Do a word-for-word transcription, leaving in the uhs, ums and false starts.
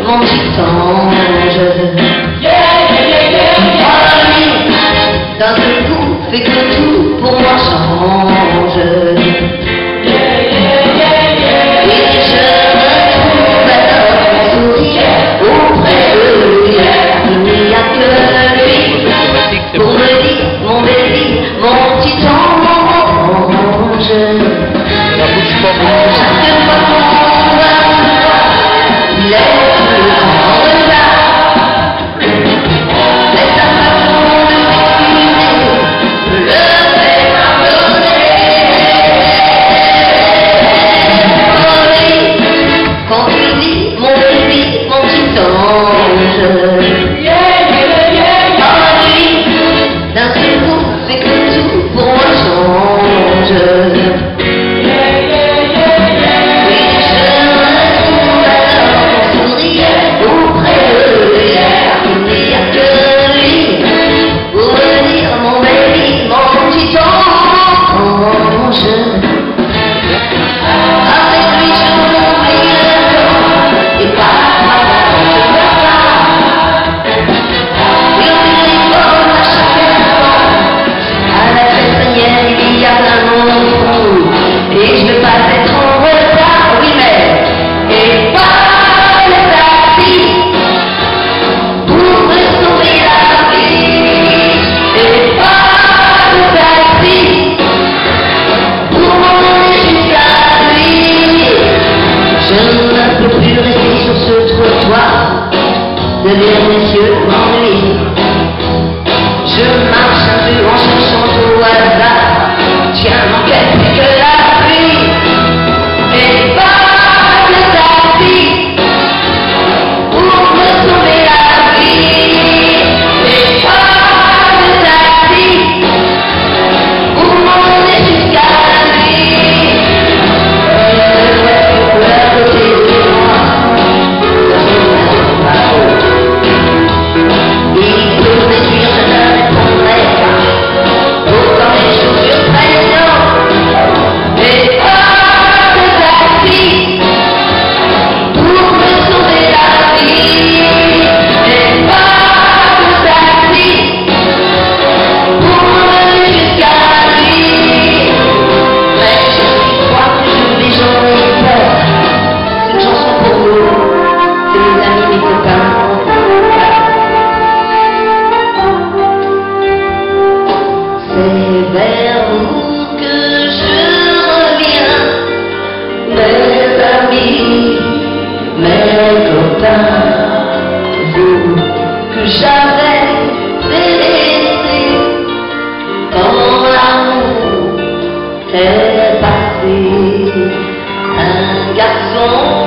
mon petit ange. Moi, lui, d'un seul coup, fait que tout pour moi change. Et je retrouve alors mon sourire auprès de lui. Il n'y a que lui pour me dire mon bébé, mon petit ange. Chaque fois qu'on va se voir, il est le grand regard. C'est sa façon de s'excuser, me le fait pardonner. Oh oui, quand il dit mon bébé, mon petit ange. Oh lui, d'un seul coup, fait que tout pour moi change. De lire messieurs m'ennuie. Je marche un peu en cherchant au hasard. Tiens, mon cœur c'est que la pluie. Et pas de taxi pour me sauver la vie. Et pas de taxi pour m'emmener jusqu'à lui. Une voiture peut à côté de moi. C'est vers vous que je reviens, mes amis, mes copains, vous que j'avais délaissé quand l'amour est passé. Un garçon